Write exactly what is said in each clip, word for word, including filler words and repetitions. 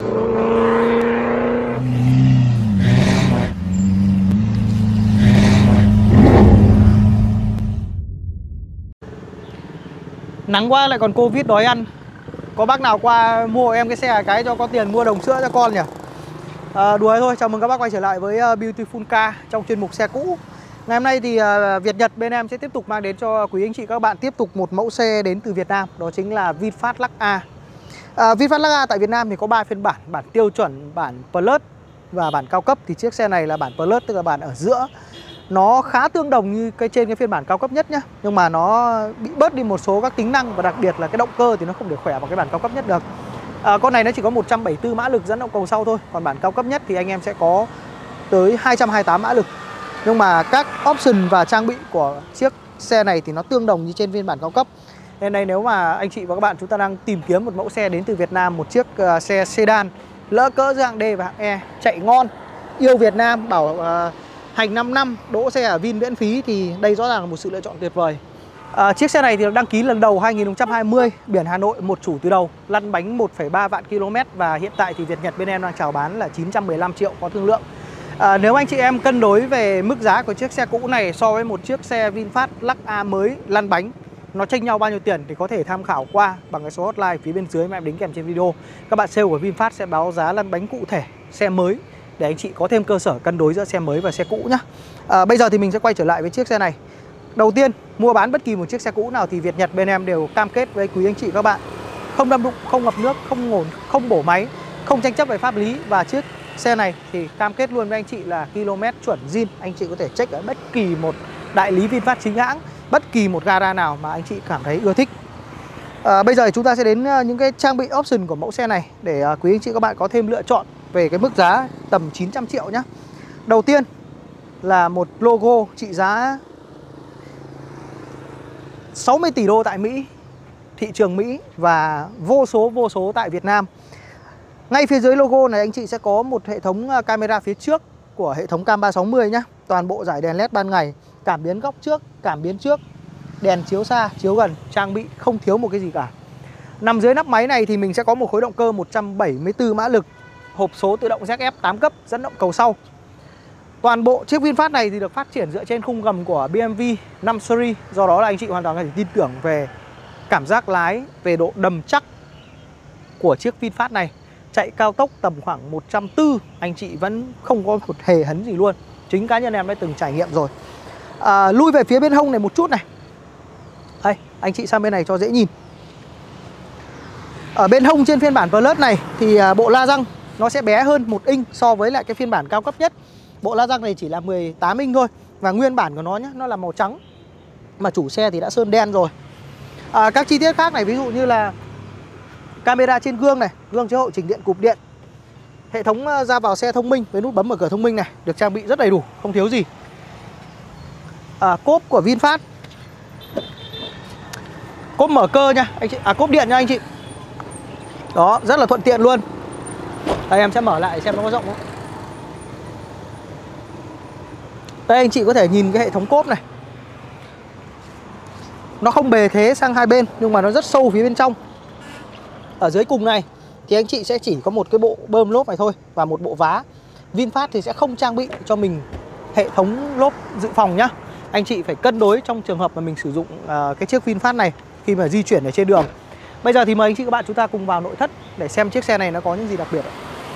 Nắng quá lại còn Covid đói ăn. Có bác nào qua mua em cái xe cái cho có tiền mua đồng sữa cho con nhỉ? À, đùa thôi, chào mừng các bác quay trở lại với Beautiful Car trong chuyên mục xe cũ. Ngày hôm nay thì Việt Nhật bên em sẽ tiếp tục mang đến cho quý anh chị các bạn tiếp tục một mẫu xe đến từ Việt Nam. Đó chính là VinFast Lux A. à, VinFast Lux A tại Việt Nam thì có ba phiên bản: bản tiêu chuẩn, bản Plus và bản cao cấp. Thì chiếc xe này là bản Plus, tức là bản ở giữa. Nó khá tương đồng như cái trên cái phiên bản cao cấp nhất nhá, nhưng mà nó bị bớt đi một số các tính năng, và đặc biệt là cái động cơ thì nó không thể khỏe bằng cái bản cao cấp nhất được. à, Con này nó chỉ có một trăm bảy mươi tư mã lực dẫn động cầu sau thôi. Còn bản cao cấp nhất thì anh em sẽ có tới hai trăm hai mươi tám mã lực. Nhưng mà các option và trang bị của chiếc xe này thì nó tương đồng như trên phiên bản cao cấp. Nên đây, nếu mà anh chị và các bạn chúng ta đang tìm kiếm một mẫu xe đến từ Việt Nam, một chiếc uh, xe sedan lỡ cỡ giữa hạng D và hạng E, chạy ngon, yêu Việt Nam, bảo uh, hành năm năm, đỗ xe ở Vin miễn phí, thì đây rõ ràng là một sự lựa chọn tuyệt vời. à, Chiếc xe này thì được đăng ký lần đầu hai nghìn không trăm hai mươi, biển Hà Nội, một chủ từ đầu, lăn bánh một phẩy ba vạn km. Và hiện tại thì Việt Nhật bên em đang chào bán là chín trăm mười lăm triệu, có thương lượng. à, Nếu anh chị em cân đối về mức giá của chiếc xe cũ này so với một chiếc xe VinFast Lux A mới lăn bánh, nó chênh nhau bao nhiêu tiền thì có thể tham khảo qua bằng cái số hotline phía bên dưới mà em đính kèm trên video. Các bạn sale của VinFast sẽ báo giá lăn bánh cụ thể xe mới để anh chị có thêm cơ sở cân đối giữa xe mới và xe cũ nhé. à, Bây giờ thì mình sẽ quay trở lại với chiếc xe này. Đầu tiên, mua bán bất kỳ một chiếc xe cũ nào thì Việt Nhật bên em đều cam kết với quý anh chị các bạn không đâm đụng, không ngập nước, không ngổn, không bổ máy, không tranh chấp về pháp lý. Và chiếc xe này thì cam kết luôn với anh chị là km chuẩn zin. Anh chị có thể check ở bất kỳ một đại lý VinFast chính hãng, bất kỳ một gara nào mà anh chị cảm thấy ưa thích. à, Bây giờ thì chúng ta sẽ đến những cái trang bị option của mẫu xe này để quý anh chị các bạn có thêm lựa chọn về cái mức giá tầm chín trăm triệu nhé. Đầu tiên là một logo trị giá sáu mươi tỷ đô tại Mỹ, thị trường Mỹ, và vô số vô số tại Việt Nam. Ngay phía dưới logo này anh chị sẽ có một hệ thống camera phía trước của hệ thống cam ba sáu mươi nhé. Toàn bộ dải đèn led ban ngày, cảm biến góc trước, cảm biến trước, đèn chiếu xa, chiếu gần, trang bị không thiếu một cái gì cả. Nằm dưới nắp máy này thì mình sẽ có một khối động cơ một trăm bảy mươi tư mã lực, hộp số tự động rét ép tám cấp, dẫn động cầu sau. Toàn bộ chiếc VinFast này thì được phát triển dựa trên khung gầm của bê em vê năm series. Do đó là anh chị hoàn toàn có thể tin tưởng về cảm giác lái, về độ đầm chắc của chiếc VinFast này. Chạy cao tốc tầm khoảng một trăm bốn mươi, anh chị vẫn không có một hề hấn gì luôn. Chính cá nhân em đã từng trải nghiệm rồi. à, Lui về phía bên hông này một chút này. Đây, anh chị sang bên này cho dễ nhìn. Ở bên hông trên phiên bản Plus này thì bộ la răng nó sẽ bé hơn một inch so với lại cái phiên bản cao cấp nhất. Bộ la răng này chỉ là mười tám inch thôi. Và nguyên bản của nó nhé, nó là màu trắng, mà chủ xe thì đã sơn đen rồi. à, Các chi tiết khác này, ví dụ như là camera trên gương này, gương chiếu hậu chỉnh điện cụp điện, hệ thống ra vào xe thông minh với nút bấm mở cửa thông minh này, được trang bị rất đầy đủ, không thiếu gì. à, Cốp của VinFast, cốp mở cơ nha anh chị, à cốp điện nha anh chị. Đó, rất là thuận tiện luôn. Đây, em sẽ mở lại xem nó có rộng không. Đây, anh chị có thể nhìn cái hệ thống cốp này. Nó không bề thế sang hai bên, nhưng mà nó rất sâu phía bên trong. Ở dưới cùng này thì anh chị sẽ chỉ có một cái bộ bơm lốp này thôi, và một bộ vá. VinFast thì sẽ không trang bị cho mình hệ thống lốp dự phòng nhá. Anh chị phải cân đối trong trường hợp mà mình sử dụng uh, cái chiếc VinFast này khi mà di chuyển ở trên đường. Bây giờ thì mời anh chị các bạn chúng ta cùng vào nội thất để xem chiếc xe này nó có những gì đặc biệt.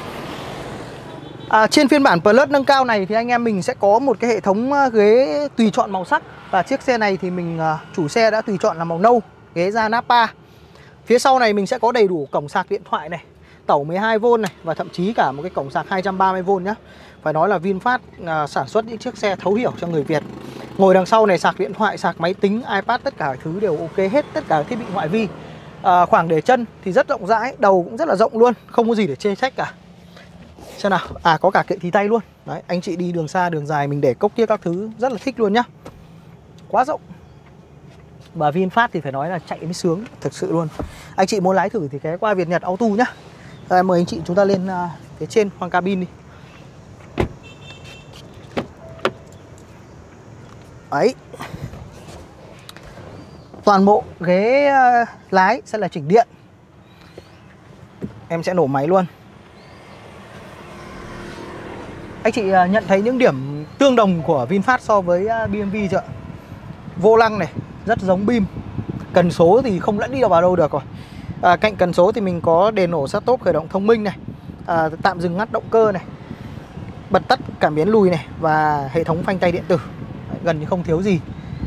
à, Trên phiên bản Plus nâng cao này thì anh em mình sẽ có một cái hệ thống ghế tùy chọn màu sắc. Và chiếc xe này thì mình chủ xe đã tùy chọn là màu nâu, ghế da Nappa. Phía sau này mình sẽ có đầy đủ cổng sạc điện thoại này, tẩu mười hai vôn này, và thậm chí cả một cái cổng sạc hai trăm ba mươi vôn nhá. Phải nói là VinFast à, sản xuất những chiếc xe thấu hiểu cho người Việt. Ngồi đằng sau này sạc điện thoại, sạc máy tính, iPad, tất cả thứ đều ok hết, tất cả thiết bị ngoại vi. à, Khoảng để chân thì rất rộng rãi, đầu cũng rất là rộng luôn, không có gì để chê trách cả. Xem nào, à có cả kệ thì tay luôn. Đấy, anh chị đi đường xa, đường dài mình để cốc kia các thứ rất là thích luôn nhá. Quá rộng. Và VinFast thì phải nói là chạy mới sướng, thực sự luôn. Anh chị muốn lái thử thì ghé qua Việt Nhật Auto nhá. Rồi, mời anh chị chúng ta lên uh, phía trên khoang cabin đi. Đấy. Toàn bộ ghế uh, lái sẽ là chỉnh điện. Em sẽ nổ máy luôn. Anh chị nhận thấy những điểm tương đồng của VinFast so với bê em vê chưa? Vô lăng này rất giống bê i em. Cần số thì không lẫn đi đâu vào đâu được rồi. à, Cạnh cần số thì mình có đèn nổ start stop khởi động thông minh này, à, tạm dừng ngắt động cơ này, bật tắt cảm biến lùi này và hệ thống phanh tay điện tử. Gần như không thiếu gì.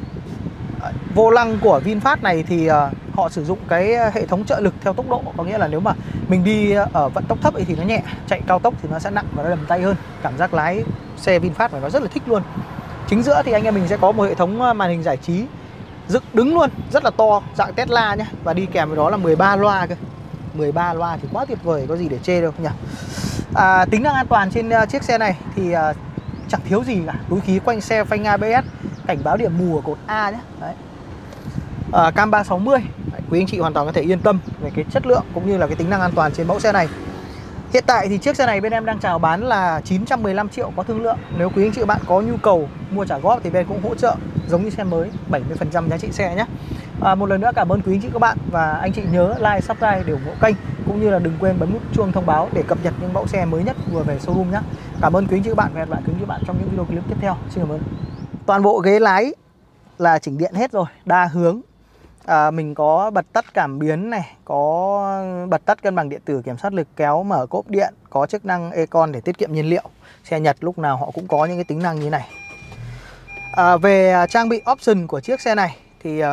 à, Vô lăng của VinFast này thì à, họ sử dụng cái hệ thống trợ lực theo tốc độ. Có nghĩa là nếu mà mình đi ở vận tốc thấp ấy thì nó nhẹ, chạy cao tốc thì nó sẽ nặng và nó đầm tay hơn. Cảm giác lái xe VinFast này nó rất là thích luôn. Chính giữa thì anh em mình sẽ có một hệ thống màn hình giải trí dựng đứng luôn, rất là to, dạng Tesla nhé. Và đi kèm với đó là mười ba loa cơ. mười ba loa thì quá tuyệt vời, có gì để chê đâu nhỉ. à, Tính năng an toàn trên uh, chiếc xe này thì uh, chẳng thiếu gì cả. Túi khí quanh xe, phanh a bê ét, cảnh báo điểm mù ở cột A nhé. Đấy. À, cam ba sáu mươi. Đấy, quý anh chị hoàn toàn có thể yên tâm về cái chất lượng cũng như là cái tính năng an toàn trên mẫu xe này. Hiện tại thì chiếc xe này bên em đang chào bán là chín trăm mười lăm triệu có thương lượng. Nếu quý anh chị bạn có nhu cầu mua trả góp thì bên cũng hỗ trợ giống như xe mới, bảy mươi phần trăm giá trị xe nhé. à, Một lần nữa cảm ơn quý anh chị các bạn. Và anh chị nhớ like, subscribe để ủng hộ kênh, cũng như là đừng quên bấm nút chuông thông báo để cập nhật những mẫu xe mới nhất vừa về showroom nhé. Cảm ơn quý anh chị các bạn và hẹn gặp lại quý anh chị các bạn trong những video clip tiếp theo. Xin cảm ơn. Toàn bộ ghế lái là chỉnh điện hết rồi, đa hướng. À, mình có bật tắt cảm biến này, có bật tắt cân bằng điện tử, kiểm soát lực kéo, mở cốp điện, có chức năng Econ để tiết kiệm nhiên liệu. Xe Nhật lúc nào họ cũng có những cái tính năng như này. à, Về trang bị option của chiếc xe này thì uh,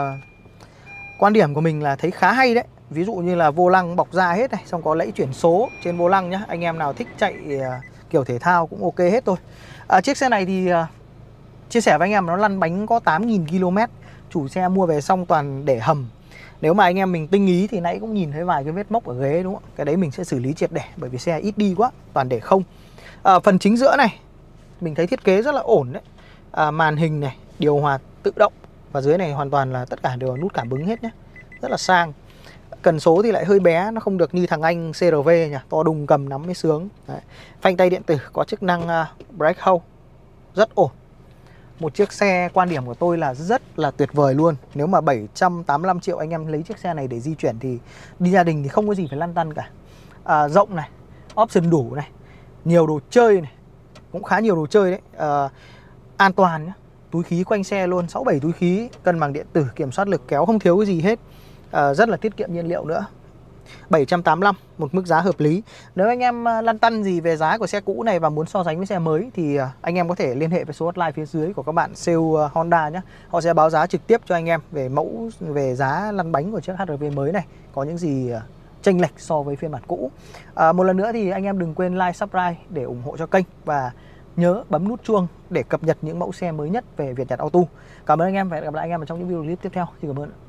quan điểm của mình là thấy khá hay đấy. Ví dụ như là vô lăng bọc da hết này, xong có lẫy chuyển số trên vô lăng nhá. Anh em nào thích chạy uh, kiểu thể thao cũng ok hết thôi. à, Chiếc xe này thì uh, chia sẻ với anh em nó lăn bánh có tám nghìn ki lô mét. Chủ xe mua về xong toàn để hầm. Nếu mà anh em mình tinh ý thì nãy cũng nhìn thấy vài cái vết mốc ở ghế đúng không? Cái đấy mình sẽ xử lý triệt để bởi vì xe ít đi quá, toàn để không. à, Phần chính giữa này mình thấy thiết kế rất là ổn đấy. à, Màn hình này, điều hòa tự động. Và dưới này hoàn toàn là tất cả đều là nút cảm ứng hết nhé. Rất là sang. Cần số thì lại hơi bé, nó không được như thằng anh xê rờ vê nhỉ, to đùng cầm nắm mới sướng. Đấy. Phanh tay điện tử, có chức năng uh, brake hold, rất ổn. Một chiếc xe quan điểm của tôi là rất là tuyệt vời luôn. Nếu mà bảy trăm tám mươi lăm triệu anh em lấy chiếc xe này để di chuyển thì đi gia đình thì không có gì phải lăn tăn cả. à, Rộng này, option đủ này, nhiều đồ chơi này, cũng khá nhiều đồ chơi đấy. à, An toàn nhé, túi khí quanh xe luôn, sáu bảy túi khí, cân bằng điện tử, kiểm soát lực kéo, không thiếu cái gì hết. à, Rất là tiết kiệm nhiên liệu nữa. Bảy trăm tám mươi lăm, một mức giá hợp lý. Nếu anh em lăn tăn gì về giá của xe cũ này và muốn so sánh với xe mới thì anh em có thể liên hệ với số hotline phía dưới của các bạn sale Honda nhé. Họ sẽ báo giá trực tiếp cho anh em về mẫu, về giá lăn bánh của chiếc hát rờ vê mới này, có những gì chênh lệch so với phiên bản cũ. à, Một lần nữa thì anh em đừng quên like, subscribe để ủng hộ cho kênh và nhớ bấm nút chuông để cập nhật những mẫu xe mới nhất về Việt Nhật Auto. Cảm ơn anh em và hẹn gặp lại anh em ở trong những video clip tiếp theo. Xin cảm ơn.